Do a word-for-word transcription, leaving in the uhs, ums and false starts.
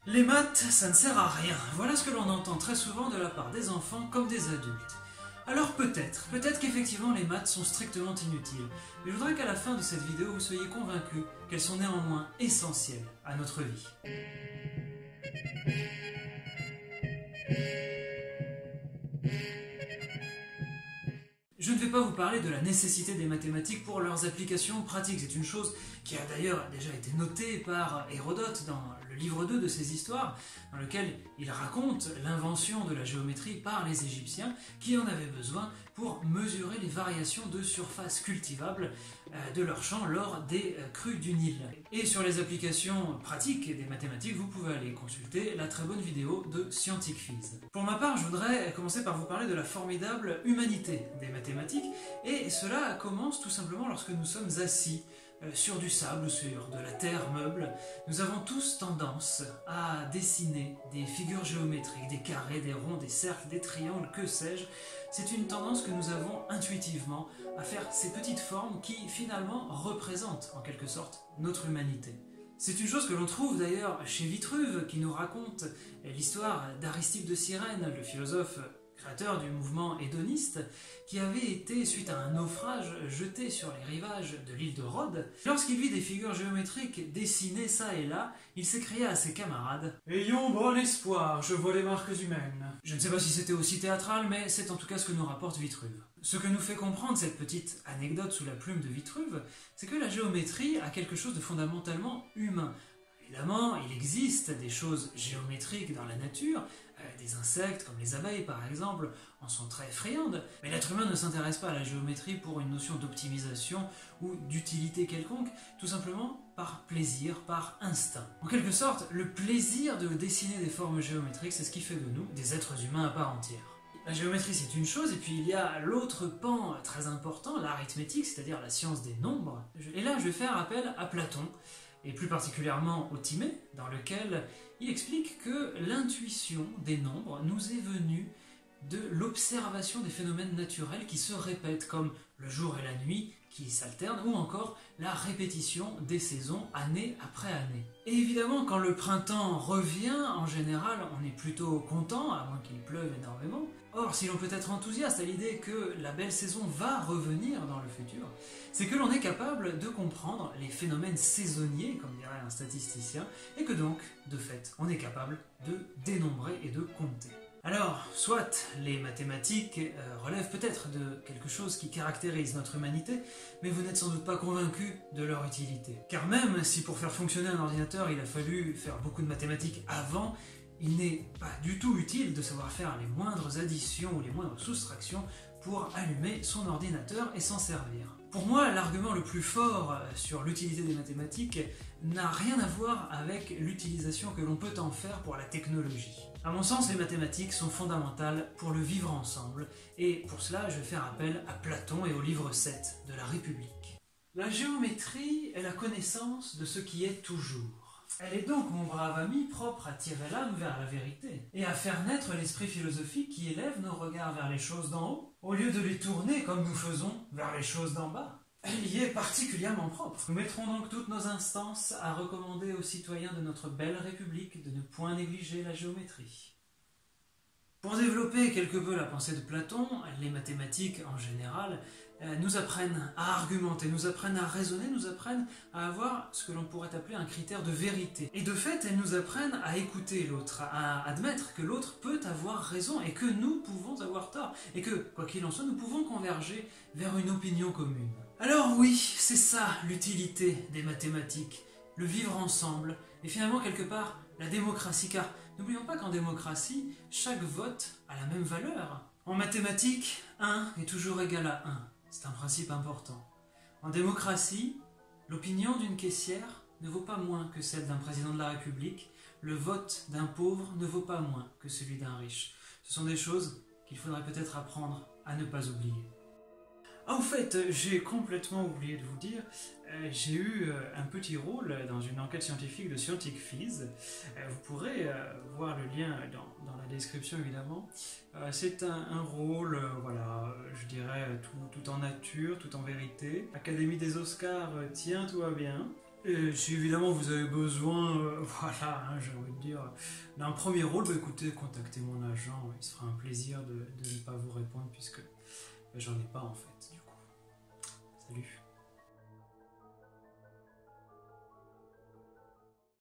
Les maths, ça ne sert à rien. Voilà ce que l'on entend très souvent de la part des enfants comme des adultes. Alors peut-être, peut-être qu'effectivement les maths sont strictement inutiles, mais je voudrais qu'à la fin de cette vidéo vous soyez convaincus qu'elles sont néanmoins essentielles à notre vie. Je ne vais pas vous parler de la nécessité des mathématiques pour leurs applications pratiques. C'est une chose qui a d'ailleurs déjà été notée par Hérodote dans le livre deux de ses histoires, dans lequel il raconte l'invention de la géométrie par les Égyptiens qui en avaient besoin pour mesurer les variations de surface cultivable de leurs champs lors des crues du Nil. Et sur les applications pratiques des mathématiques, vous pouvez aller consulter la très bonne vidéo de Scientific Phys. Pour ma part, je voudrais commencer par vous parler de la formidable humanité des mathématiques, et cela commence tout simplement lorsque nous sommes assis sur du sable ou sur de la terre meuble. Nous avons tous tendance à dessiner des figures géométriques, des carrés, des ronds, des cercles, des triangles, que sais-je. C'est une tendance que nous avons intuitivement à faire ces petites formes qui finalement représentent en quelque sorte notre humanité. C'est une chose que l'on trouve d'ailleurs chez Vitruve qui nous raconte l'histoire d'Aristippe de Cyrène, le philosophe créateur du mouvement hédoniste, qui avait été, suite à un naufrage, jeté sur les rivages de l'île de Rhodes. Lorsqu'il vit des figures géométriques dessinées ça et là, il s'écria à ses camarades « Ayons bon espoir, je vois les marques humaines ». Je ne sais pas si c'était aussi théâtral, mais c'est en tout cas ce que nous rapporte Vitruve. Ce que nous fait comprendre cette petite anecdote sous la plume de Vitruve, c'est que la géométrie a quelque chose de fondamentalement humain. Évidemment, il existe des choses géométriques dans la nature, euh, des insectes comme les abeilles par exemple en sont très friandes, mais l'être humain ne s'intéresse pas à la géométrie pour une notion d'optimisation ou d'utilité quelconque, tout simplement par plaisir, par instinct. En quelque sorte, le plaisir de dessiner des formes géométriques, c'est ce qui fait de nous des êtres humains à part entière. La géométrie c'est une chose, et puis il y a l'autre pan très important, l'arithmétique, c'est-à-dire la science des nombres. Et là je vais faire appel à Platon, et plus particulièrement au Timée, dans lequel il explique que l'intuition des nombres nous est venue de l'observation des phénomènes naturels qui se répètent, comme le jour et la nuit qui s'alternent, ou encore la répétition des saisons année après année. Et évidemment, quand le printemps revient, en général, on est plutôt content, à moins qu'il pleuve énormément. Or, si l'on peut être enthousiaste à l'idée que la belle saison va revenir dans le futur, c'est que l'on est capable de comprendre les phénomènes saisonniers, comme dirait un statisticien, et que donc, de fait, on est capable de dénombrer et de compter. Alors, soit les mathématiques euh, relèvent peut-être de quelque chose qui caractérise notre humanité, mais vous n'êtes sans doute pas convaincu de leur utilité. Car même si pour faire fonctionner un ordinateur il a fallu faire beaucoup de mathématiques avant, il n'est pas du tout utile de savoir faire les moindres additions ou les moindres soustractions pour allumer son ordinateur et s'en servir. Pour moi, l'argument le plus fort sur l'utilité des mathématiques n'a rien à voir avec l'utilisation que l'on peut en faire pour la technologie. À mon sens, les mathématiques sont fondamentales pour le vivre ensemble, et pour cela, je vais faire appel à Platon et au livre sept de la République. La géométrie est la connaissance de ce qui est toujours. Elle est donc, mon brave ami, propre à tirer l'âme vers la vérité, et à faire naître l'esprit philosophique qui élève nos regards vers les choses d'en haut, au lieu de les tourner, comme nous faisons, vers les choses d'en bas. Elle y est particulièrement propre. Nous mettrons donc toutes nos instances à recommander aux citoyens de notre belle République de ne point négliger la géométrie. Pour développer quelque peu la pensée de Platon, les mathématiques en général nous apprennent à argumenter, nous apprennent à raisonner, nous apprennent à avoir ce que l'on pourrait appeler un critère de vérité. Et de fait, elles nous apprennent à écouter l'autre, à admettre que l'autre peut avoir raison et que nous pouvons avoir tort. Et que, quoi qu'il en soit, nous pouvons converger vers une opinion commune. Alors oui, c'est ça l'utilité des mathématiques, le vivre ensemble, et finalement quelque part la démocratie, car n'oublions pas qu'en démocratie, chaque vote a la même valeur. En mathématiques, un est toujours égal à un. C'est un principe important. En démocratie, l'opinion d'une caissière ne vaut pas moins que celle d'un président de la République, le vote d'un pauvre ne vaut pas moins que celui d'un riche. Ce sont des choses qu'il faudrait peut-être apprendre à ne pas oublier. Ah, au fait, j'ai complètement oublié de vous dire, euh, j'ai eu euh, un petit rôle dans une enquête scientifique de Scientific Phys. Euh, vous pourrez euh, voir le lien dans, dans la description évidemment. Euh, c'est un, un rôle, euh, voilà, je dirais tout, tout en nature, tout en vérité. Académie des Oscars, euh, tiens, tout va bien. Et si évidemment vous avez besoin, euh, voilà, hein, j'ai envie de dire, d'un premier rôle, bah écoutez, contactez mon agent, il se fera un plaisir de, de ne pas vous répondre puisque bah, j'en ai pas en fait, du coup. Salut.